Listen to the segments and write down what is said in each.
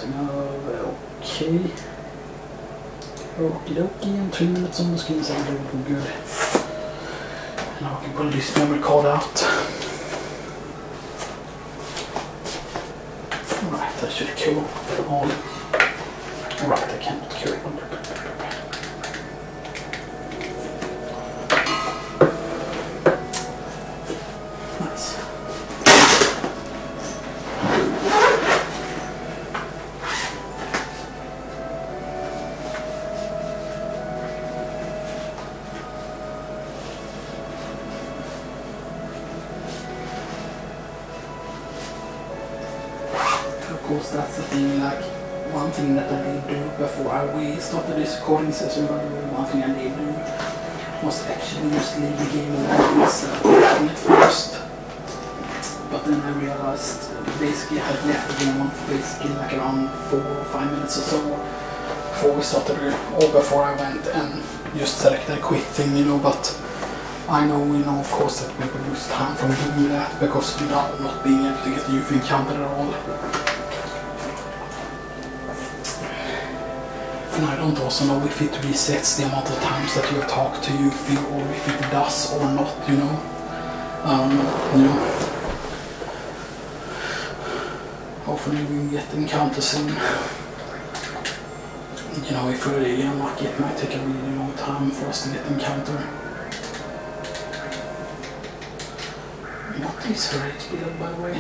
starting over. Okay. Okie dokie, and 3 minutes on the screen sounds really good. And now I can pull this memory card out. Right, that should kill all. Right, I cannot kill it. Nice. Of course, that's the thing, like, one thing that I did do before we started this recording session, by the way, one thing I did do was actually just leave the game alone instead of playing it first. But then I realized basically I had left the game on for basically like around 4 or 5 minutes or so before we started, or before I went and just selected a quit thing, you know, but I know, you know, of course that we will lose time from doing that because without not being able to get the youth encounter at all. And I don't also know if it resets the amount of times that you have talked to Yuffie, or if it does or not, you know. I don't know, you know. Hopefully we will get the encounter soon. You know, if we're really unlucky, it might take a really long time for us to get the encounter. What is her HP level, by the way?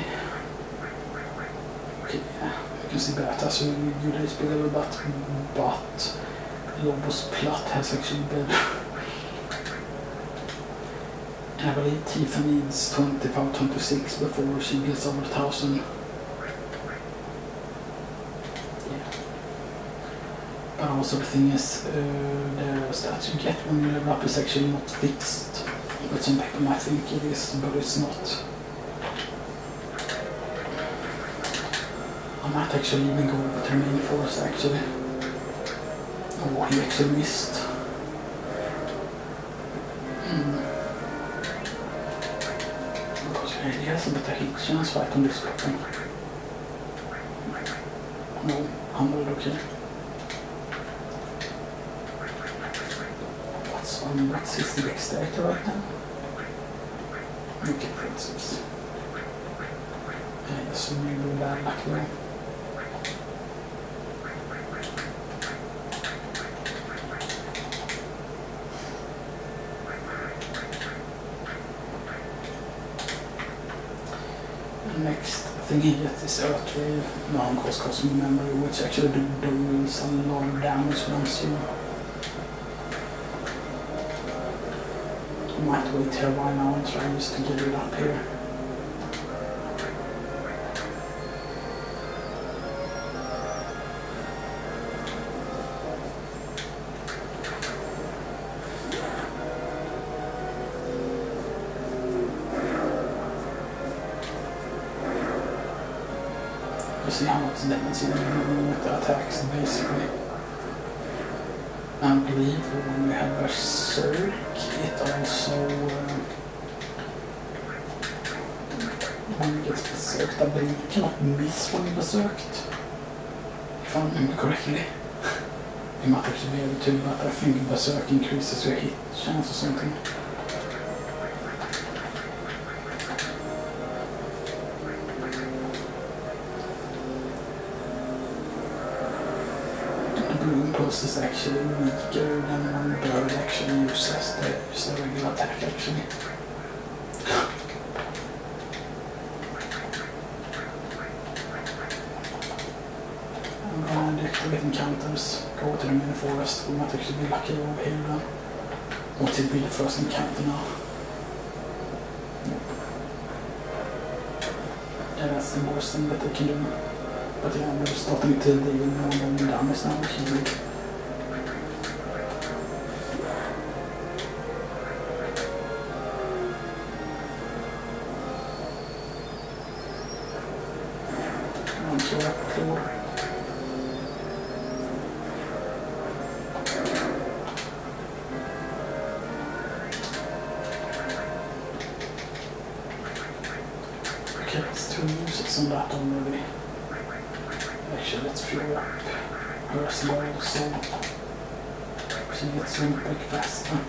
Okay, yeah. You can see that as a really good HP level, but Lobos plot has actually been. I believe Tifa needs 25-26 before she gets over 1,000. Yeah. But also the thing is, the stats you get when you level up is actually not fixed. But some people might think it is, but it's not. I might actually even go over to the main force actually. Oh, he actually missed. Because he has a better hit chance right on this weapon. No, 100, okay. What's his dexterity right now? Okay, princess. Yeah, so maybe bad luck though. Next thing he gets is Earthwave, non-cost cosmic memory, which actually does a lot of damage once you might wait here right now and try just to get it up here. You see how much damage you're doing with the attacks, basically. I believe when we have Berserk, it also, when you get berserked, I believe you cannot miss when you're berserked. If I remember correctly. You might actually be able to, but I think berserk increases your hit chance or something. Impulse is actually weaker than when Bird actually uses the regular attack actually. I'm gonna deactivate encounters, go to the mini forest, we might actually be lucky over here then. What's it be the first encounter now? Yeah, that's the worst thing that they can do. But yeah, we're starting to deal more damage now, which is good. Okay, it's 2 uses on that already. Actually, let's fuel up her as well, so she gets Limpeg faster.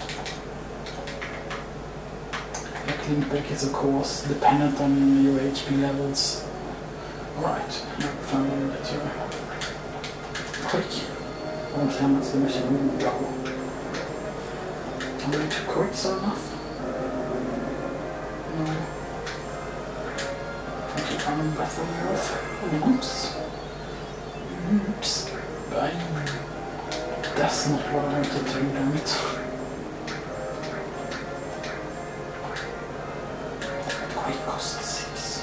Like Limpeg is of course dependent on your HP levels. Alright, now we finally get her quick. Honestly, how much the machine will go. I'm going to quick so enough. No. I keep running Breath of the Earth. Oops. Oops. Bang. That's not what I wanted to do, damn it. Quick cost 6.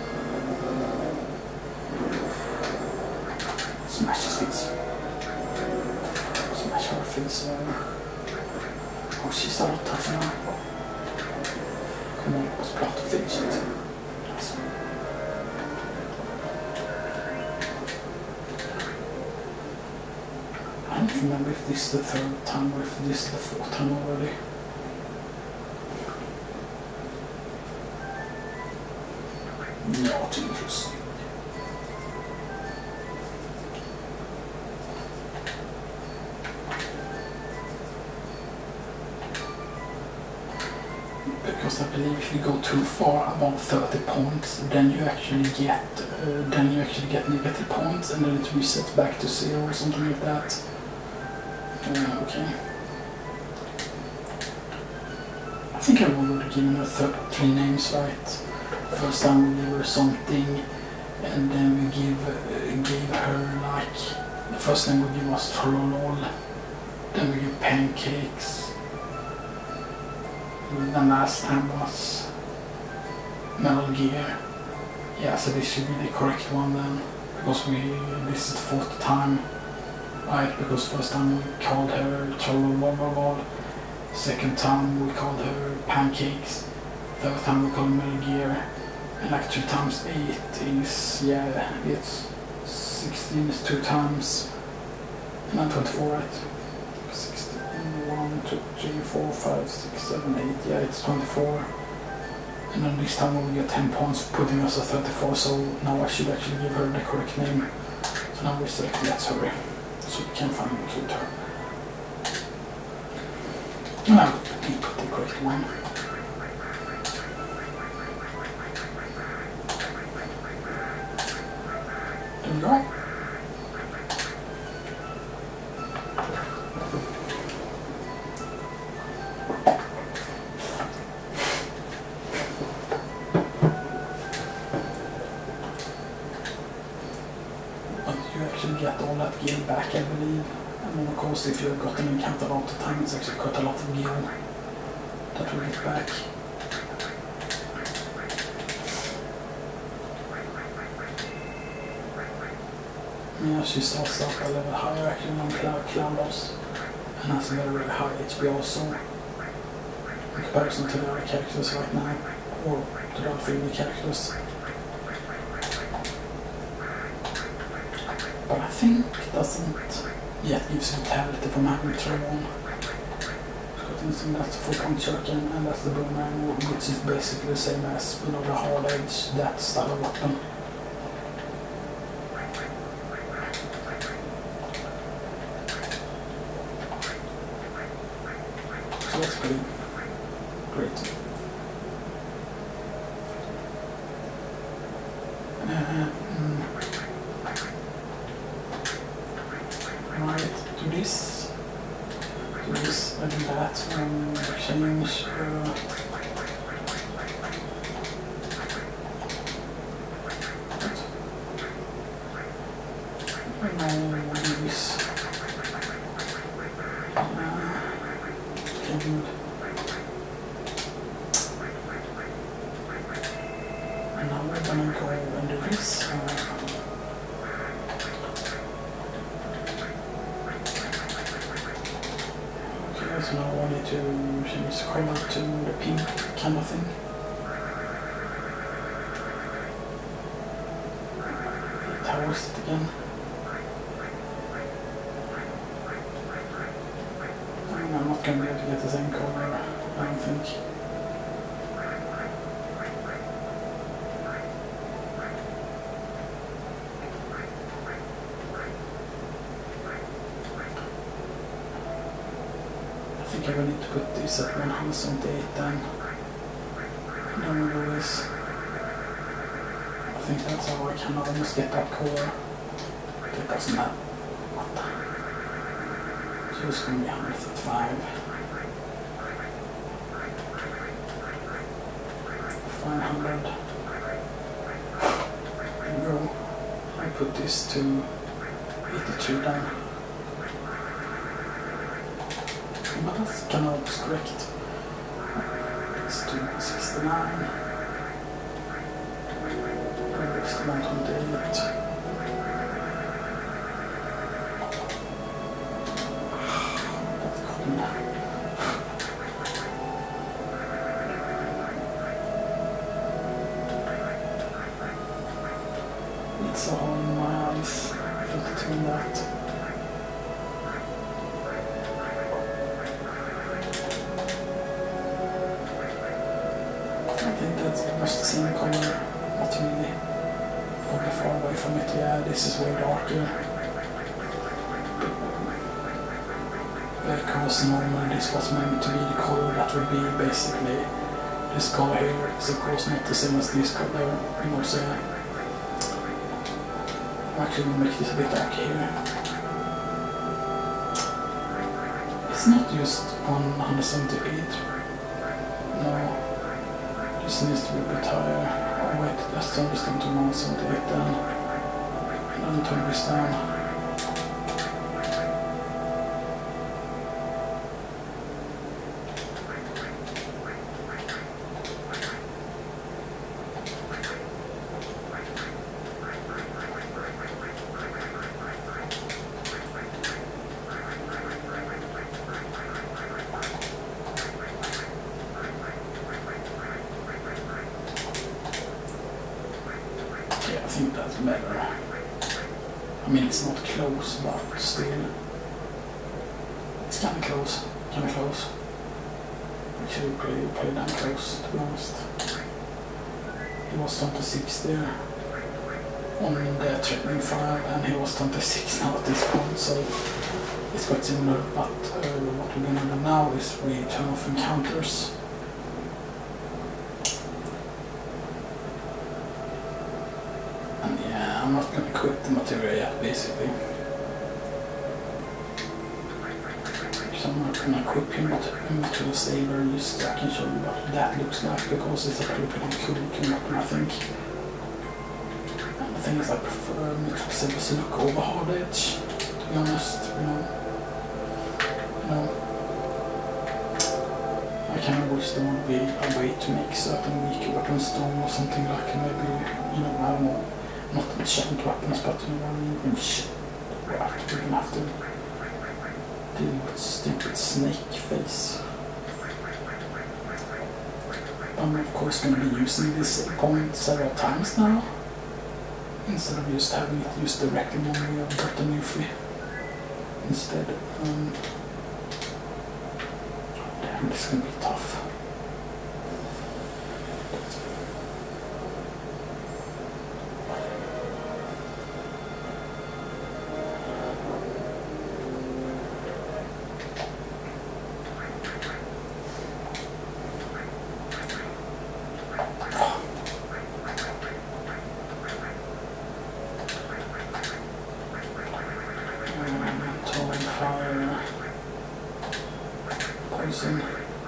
Smash his face. Smash her face. Oh, she's a lot tougher now. Come on, let's plot to finish it. Yes. I don't remember if this is the 3rd time or if this is the 4th time already. Not interesting. Because I believe if you go too far above 30 points, then you actually get negative points, and then it resets back to 0 or something like that. Okay. I think I've already given her 3 names right. First time we gave her something, and then we gave her like the first name we gave was Trollolol. Then we gave Pancakes. The last time was Metal Gear. Yeah, so this should be the correct one then, because this is the 4th time, right? Because first time we called her Trollolol, second time we called her Pancakes, third time we called her Metal Gear, and like 2 times 8 is, yeah, it's 16 is 2 times, and then 24, right? 1, 2, 3, 4, 5, 6, 7, 8, yeah, it's 24. And then this time we get 10 points, putting us at 34, so now I should actually give her the correct name. So now we select Let's Hurry, so we can finally include her. And I will put the correct one. There we go. Get all that gear back, I believe. And then of course if you've got an encounter a lot of time, it's actually quite a lot of gear that we get back. Yeah, she starts off a level higher actually than Cloudboss, and has a very high HP also, in comparison to the other characters right now, or to the other 3D characters. But I think it doesn't yet give vitality from having throw on. So that's the 4-point shuriken, and that's the boomerang, which is basically the same as, you know, the hard edge, that style of weapon. So that's pretty great. Right, do this, I do that, change, do this, okay, good. And now we're gonna go and do this. So now I need to change the color to the pink kind of thing. Towers it again. I'm not going to be able to get the same color, I don't think. think I will need to put this at 178 then. Then we do this. I think that's how I can almost get that core. It doesn't matter. So it's going to be 135. 500. There we go. I put this to 82 then. But that's kind of correct. It's to 69. It's 128. It's all in my eyes. Just doing that. I think that's almost the same color. Not really. Probably far away from it. Yeah, this is way darker. Because normally this was meant to be the color that would be basically this color here. It's of course not the same as this color. You know, so I'm actually going to make this a bit dark here. It's not just 178. No. This needs to be a bit higher. Oh wait, let's turn this down to 178 then. And then turn this down. I think that's better. I mean, it's not close, but still. It's kind of close. Actually, pretty damn close, to be honest. He was 26 there on the training file, and he was 26 now at this point, so it's quite similar. But what we're going to do now is we turn off encounters. I'm not going to quit the material yet, basically. So I'm not going to quit him, but material saver, just I can show you what that looks like, because it's actually pretty cool looking weapon, I think. And the thing is, I prefer material saver to look over hard edge, to be honest. You know, I kind of wish there would be a way to make certain weaker weapons strong or something like, maybe, you know, I don't know. Not enchant weapons, but you know what I mean? We're going to have to deal with stupid snake face. I'm of course going to be using this point several times now, instead of just having it used directly when we have got the new free. Instead, damn, this is going to be tough. Fire, poison,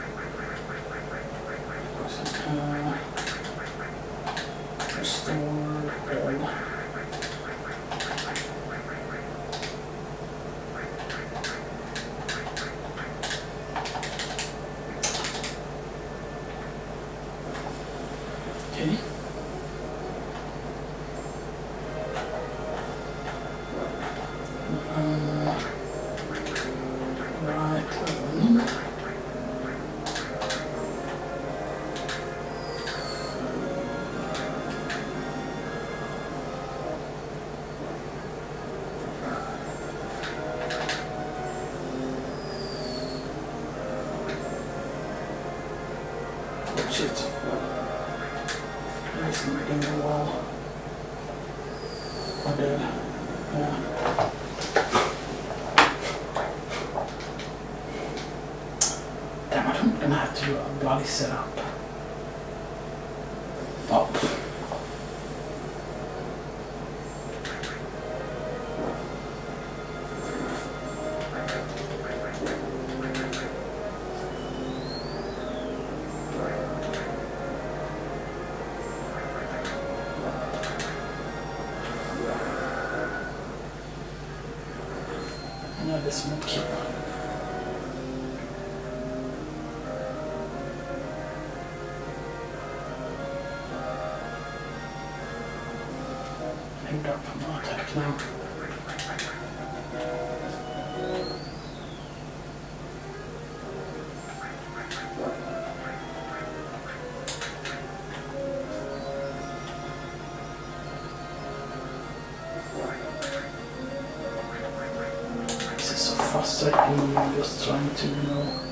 restore all. Okay. Shit. That's not doing it well. Or did. Yeah. do a bloody setup. Oh. No, this won't kill. Hang up from my attack now. This is so frustrating, I'm just trying to,